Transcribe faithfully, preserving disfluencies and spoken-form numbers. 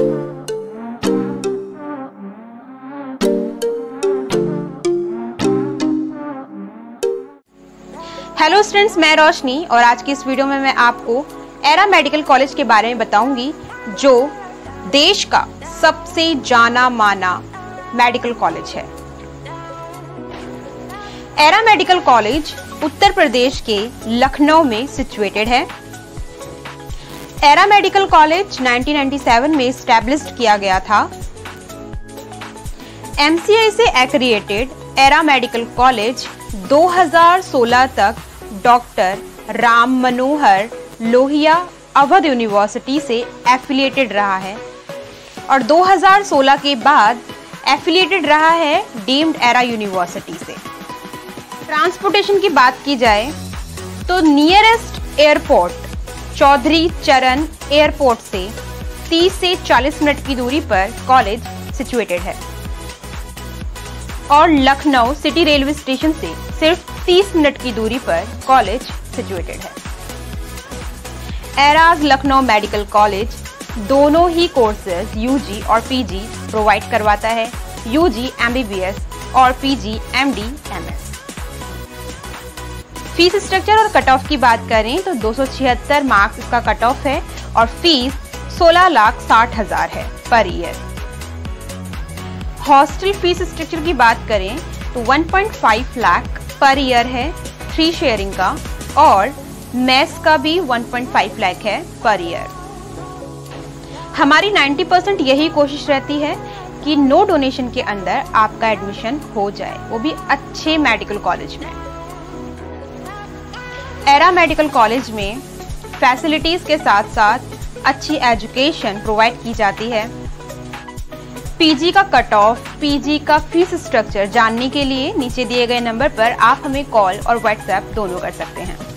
Hello students, मैं रोशनी और आज की इस वीडियो में मैं आपको एरा मेडिकल कॉलेज के बारे में बताऊंगी, जो देश का सबसे जाना माना मेडिकल कॉलेज है। Era medical college Uttar Pradesh के लखनऊ में सिचुएटेड है। एरा मेडिकल कॉलेज उन्नीस सौ सत्तानवे में एस्टैब्लिश्ड किया गया था। एमसीआई से एक्रीडिटेड एरा मेडिकल कॉलेज दो हज़ार सोलह तक डॉक्टर राम मनोहर लोहिया अवध यूनिवर्सिटी से एफिलिएटेड रहा है और दो हज़ार सोलह के बाद एफिलिएटेड रहा है डीम्ड एरा यूनिवर्सिटी से। ट्रांसपोर्टेशन की बात की जाए तो नियरेस्ट एयरपोर्ट चौधरी चरण एयरपोर्ट से तीस से चालीस मिनट की दूरी पर कॉलेज सिचुएटेड है और लखनऊ सिटी रेलवे स्टेशन से सिर्फ तीस मिनट की दूरी पर कॉलेज सिचुएटेड है। एराज लखनऊ मेडिकल कॉलेज दोनों ही कोर्सेज यूजी और पीजी प्रोवाइड करवाता है, यूजी एमबीबीएस और PG MD MS. Fees structure और कट ऑफ की बात करें तो दो सौ छिहत्तर मार्क्स इसका कट ऑफ है और फीस सोलह लाख साठ हजार है per year. Hostel fees structure की बात करें तो एक पॉइंट पाँच लाख पर ईयर है थ्री शेयरिंग का और मेस का भी एक पॉइंट पाँच लाख है पर ईयर। हमारी नब्बे परसेंट यही कोशिश रहती है कि नो डोनेशन के अंदर आपका एडमिशन हो जाए, वो भी अच्छे मेडिकल कॉलेज में। एरा मेडिकल कॉलेज में फैसिलिटीज के साथ साथ अच्छी एजुकेशन प्रोवाइड की जाती है। पीजी का कट ऑफ, पीजी का फीस स्ट्रक्चर जानने के लिए नीचे दिए गए नंबर पर आप हमें कॉल और व्हाट्सएप दोनों कर सकते हैं।